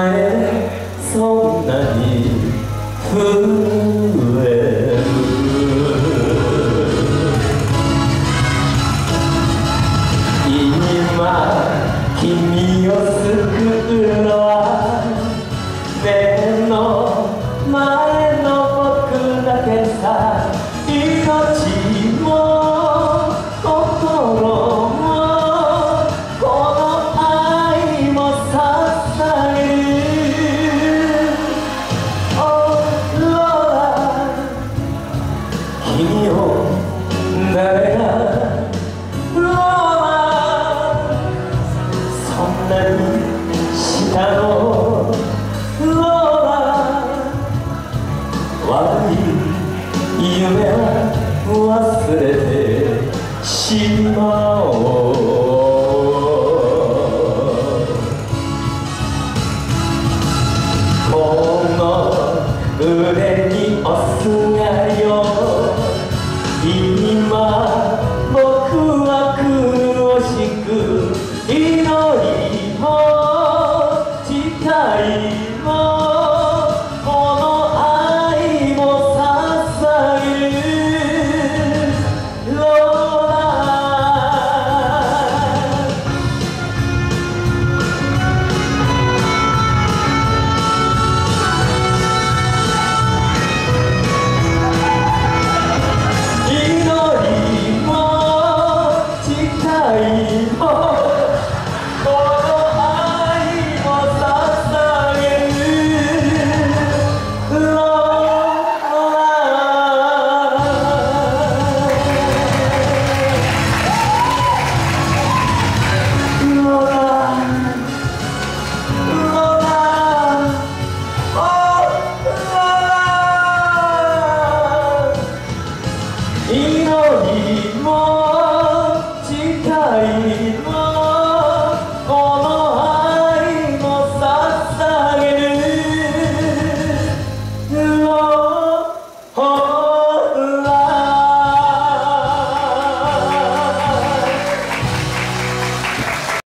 前そんなに増える今君を救うのは目の前の僕だけさ命も心もこの愛も捧げる Oh Lord 君を誰がそんなにしたのローラ悪い夢は忘れてしまおうこの腕に押すがよ今僕は苦しく祈りも誓いもこの愛も捧げるローラ祈りも誓いも祈りも誓い